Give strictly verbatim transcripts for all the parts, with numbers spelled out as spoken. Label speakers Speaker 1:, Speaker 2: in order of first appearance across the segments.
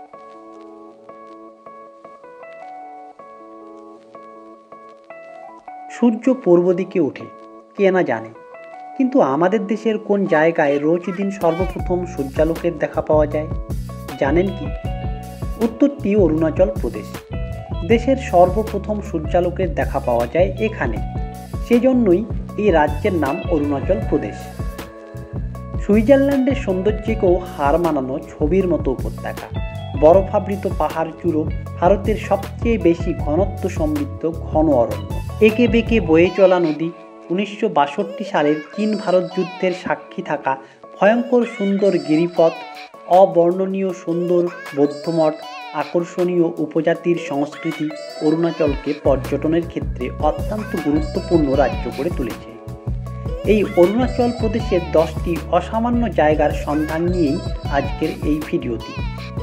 Speaker 1: সূর্য পূর্ব দিকে ওঠে, কে না জানে, কিন্তু আমাদের দেশের কোন জায়গায় রোজ দিন সর্বপ্রথম সূর্যালোকের দেখা পাওয়া যায় জানেন কি? উত্তরটি অরুণাচল প্রদেশ। দেশের সর্বপ্রথম সূর্যালোকের দেখা পাওয়া যায় এখানে, সেজন্যই এই রাজ্যের নাম অরুণাচল প্রদেশ। সুইজারল্যান্ডের সৌন্দর্যকেও হার মানানো ছবির মতো উপত্যকা, বরফাবৃত পাহাড় চূড়ো, ভারতের সবচেয়ে বেশি ঘনত্ব সমৃদ্ধ ঘন অরণ্য, একে বেঁকে বয়ে চলা নদী, উনিশশো বাষট্টি সালের চীন ভারত যুদ্ধের সাক্ষী থাকা ভয়ঙ্কর সুন্দর গিরিপথ, অবর্ণনীয় সুন্দর বৌদ্ধমঠ, আকর্ষণীয় উপজাতির সংস্কৃতি অরুণাচলকে পর্যটনের ক্ষেত্রে অত্যন্ত গুরুত্বপূর্ণ রাজ্য করে তুলেছে। এই অরুণাচল প্রদেশের দশটি অসামান্য জায়গার সন্ধান নিয়েই আজকের এই ভিডিওটি।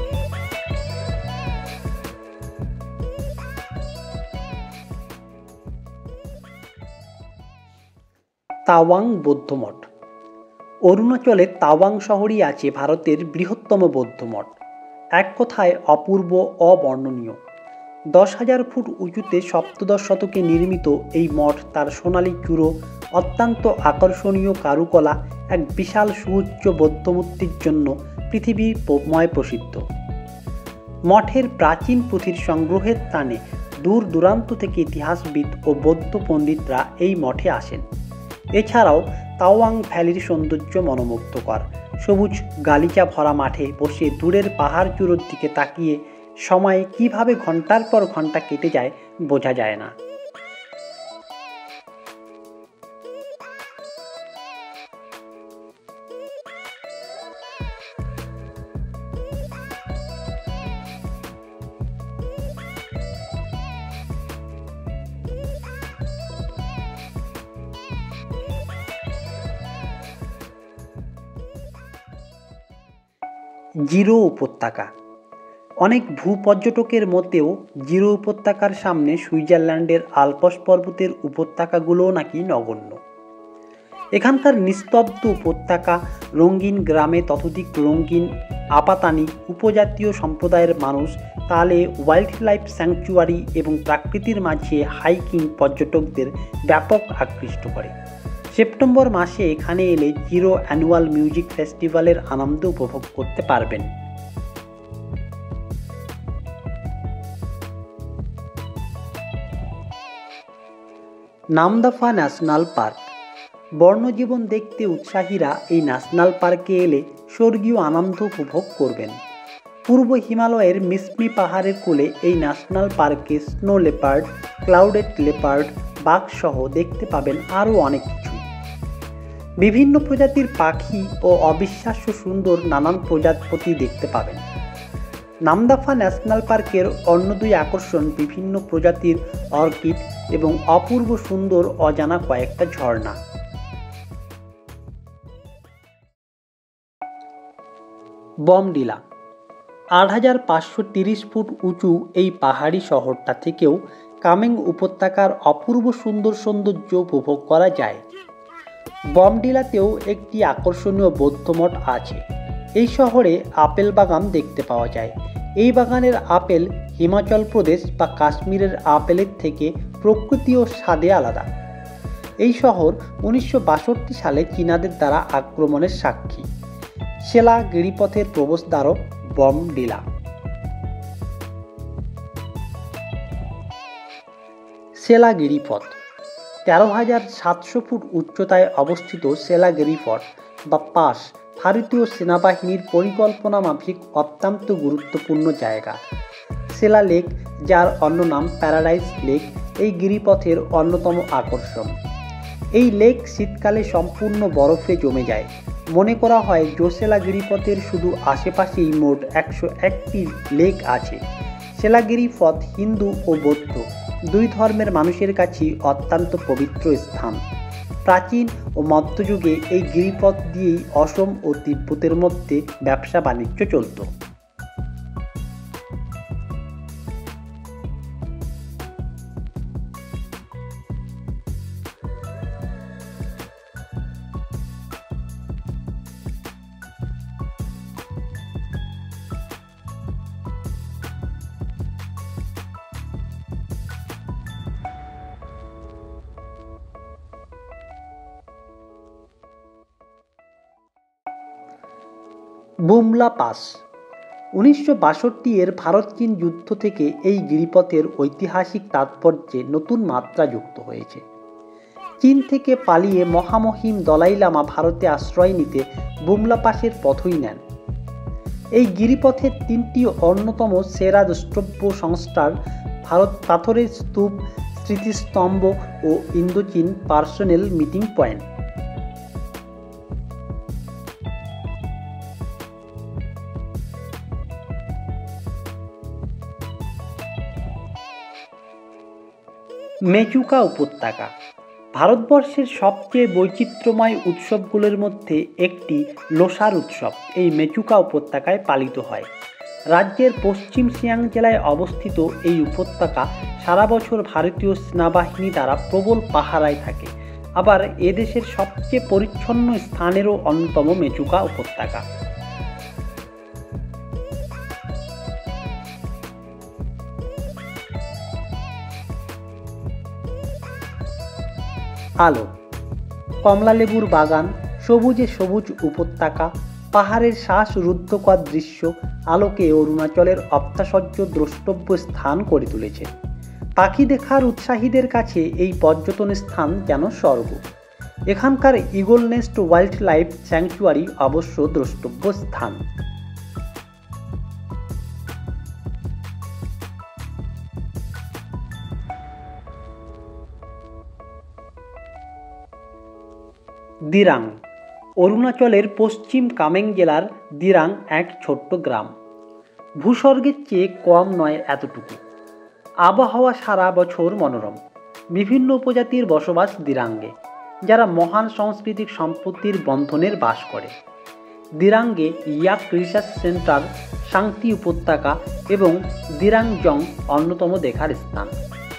Speaker 1: তাওয়াং বৌদ্ধমঠ। অরুণাচলের তাওয়াং শহরই আছে ভারতের বৃহত্তম বৌদ্ধমঠ, এক কথায় অপূর্ব, অবর্ণনীয়। দশ হাজার ফুট উঁচুতে সপ্তদশ শতকে নির্মিত এই মঠ তার সোনালী চূড়ো, অত্যন্ত আকর্ষণীয় কারুকলা, এক বিশাল সুউচ্চ বৌদ্ধমূর্তির জন্য পৃথিবীময় প্রসিদ্ধ। মঠের প্রাচীন পুঁথির সংগ্রহের টানে দূর দূরান্ত থেকে ইতিহাসবিদ ও বৌদ্ধ পণ্ডিতরা এই মঠে আসেন। এছাড়াও তাওয়াং ভ্যালির সৌন্দর্য মনোমুগ্ধকর। সবুজ গালিচা ভরা মাঠে বসে দূরের পাহাড় চূড়োর দিকে তাকিয়ে সময় কিভাবে ঘন্টার পর ঘন্টা কেটে যায় বোঝা যায় না। জিরো উপত্যকা। অনেক ভূপর্যটকের মতেও জিরো উপত্যকার সামনে সুইজারল্যান্ডের আলপস পর্বতের উপত্যকাগুলোও নাকি নগণ্য। এখানকার নিস্তব্ধ উপত্যকা, রঙিন গ্রামে ততোধিক রঙিন আপাতানি, উপজাতীয় সম্প্রদায়ের মানুষ, তাহলে ওয়াইল্ড লাইফ স্যাংচুয়ারি এবং প্রাকৃতির মাঝে হাইকিং পর্যটকদের ব্যাপক আকৃষ্ট করে। সেপ্টেম্বর মাসে এখানে এলে জিরো অ্যানুয়াল মিউজিক ফেস্টিভ্যালের আনন্দ উপভোগ করতে পারবেন। Namdapha national park. বন্যজীবন দেখতে উৎসাহীরা এই ন্যাশনাল পার্কে এলে স্বর্গীয় আনন্দ উপভোগ করবেন। পূর্ব হিমালয়ের মিসমি পাহাড়ের কোলে এই ন্যাশনাল পার্কে স্নো লেপার্ড, ক্লাউডেড লেপার্ড, বাঘ সহ দেখতে পাবেন আরও অনেক কিছু। বিভিন্ন প্রজাতির পাখি ও অবিশ্বাস্য সুন্দর নানান প্রজাপতি দেখতে পাবেন। নামদাফা ন্যাশনাল পার্কের অন্য দুই আকর্ষণ বিভিন্ন প্রজাতির অর্কিড এবং অপূর্ব সুন্দর অজানা কয়েকটা ঝর্ণা। বমডিলা। আট হাজার পাঁচশো তিরিশ ফুট উঁচু এই পাহাড়ি শহরটা থেকেও কামেং উপত্যকার অপূর্ব সুন্দর সৌন্দর্য উপভোগ করা যায়। বমডিলাতেও একটি আকর্ষণীয় বৌদ্ধমঠ আছে। এই শহরে আপেল বাগান দেখতে পাওয়া যায়। এই বাগানের আপেল হিমাচল প্রদেশ বা কাশ্মীরের আপেলের থেকে প্রকৃতি ও স্বাদে আলাদা। এই শহর উনিশশো বাষট্টি সালে চীনাদের দ্বারা আক্রমণের সাক্ষী। সেলা গিরিপথের প্রবেশদ্বারও বমডিলা। সেলা গিরিপথ। তেরো হাজার সাতশো ফুট উচ্চতায় অবস্থিত সেলা গিরিপথ বা পাস ভারতীয় সেনাবাহিনীর পরিকল্পনা মাফিক অত্যন্ত গুরুত্বপূর্ণ জায়গা। সেলা লেক, যার অন্য নাম প্যারাডাইস লেক, এই গিরিপথের অন্যতম আকর্ষণ। এই লেক শীতকালে সম্পূর্ণ বরফে জমে যায়। মনে করা হয় জোসেলা গিরিপথের শুধু আশেপাশেই মোট একশো একটি লেক আছে। সেলা গিরিপথ হিন্দু ও বৌদ্ধ দুই ধর্মের মানুষের কাছেই অত্যন্ত পবিত্র স্থান। প্রাচীন ও মধ্যযুগে এই গিরিপথ দিয়েই অসম ও তিব্বতের মধ্যে ব্যবসা বাণিজ্য চলত। বুমলা পাস। উনিশশো বাষট্টি এর ভারত চীন যুদ্ধ থেকে এই গিরিপথের ঐতিহাসিক তাৎপর্যে নতুন মাত্রা যুক্ত হয়েছে। চীন থেকে পালিয়ে মহামহিম দলাই লামা ভারতে আশ্রয় নিতে বুমলা পাসের পথই নেন। এই গিরিপথের তিনটি অন্যতম সেরা দ্রষ্টব্য সংস্থার ভারত পাথরের স্তূপ, স্মৃতিস্তম্ভ ও ইন্দোচীন পার্সোনেল মিটিং পয়েন্ট। মেচুকা উপত্যকা ভারতবর্ষের সবচেয়ে বৈচিত্র্যময় উৎসবগুলোর মধ্যে একটি লোসার উৎসব এই মেচুকা উপত্যকায় পালিত হয়। রাজ্যের পশ্চিম সিয়াং জেলায় অবস্থিত এই উপত্যকা সারা বছর ভারতীয় সেনাবাহিনী দ্বারা প্রবল পাহারায় থাকে। আবার এদেশের সবচেয়ে পরিচ্ছন্ন স্থানেরও অন্যতম মেচুকা উপত্যকা। আলো, কমলালেবুর বাগান, সবুজে সবুজ উপত্যকা, পাহাড়ের শ্বাসরুদ্ধকর দৃশ্য আলোকে অরুণাচলের অপ্তাসহ্য দ্রষ্টব্য স্থান করে তুলেছে। পাখি দেখার উৎসাহীদের কাছে এই পর্যটন স্থান যেন স্বর্গ। এখানকার eagle nest wildlife sanctuary অবশ্য দ্রষ্টব্য স্থান। দিরাং, অরুণাচলের পশ্চিম কামেং জেলার দিরাং এক ছোট্ট গ্রাম। ভূস্বর্গের চেয়ে কম নয় এতটুকু। আবহাওয়া সারা বছর মনোরম। বিভিন্ন উপজাতির বসবাস দিরাঙ্গে, যারা মহান সাংস্কৃতিক সম্পত্তির বন্ধনের বাস করে। দিরাঙ্গে ইয়াক রিসার্চ সেন্টার, শান্তি উপত্যকা এবং দিরাংজং অন্যতম দেখার স্থান।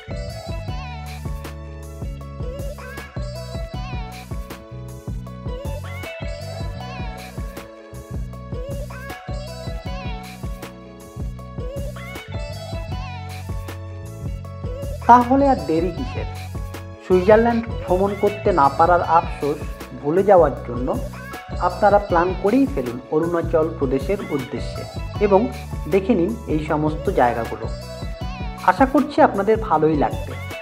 Speaker 1: তাহলে আর দেরি কিসের? সুইজারল্যান্ড ভ্রমণ করতে না পারার আফসোস ভুলে যাওয়ার জন্য আপনারা প্ল্যান করেই ফেলুন অরুণাচল প্রদেশের উদ্দেশ্যে এবং দেখে নিন এই সমস্ত জায়গাগুলো। আশা করছি আপনাদের ভালোই লাগবে।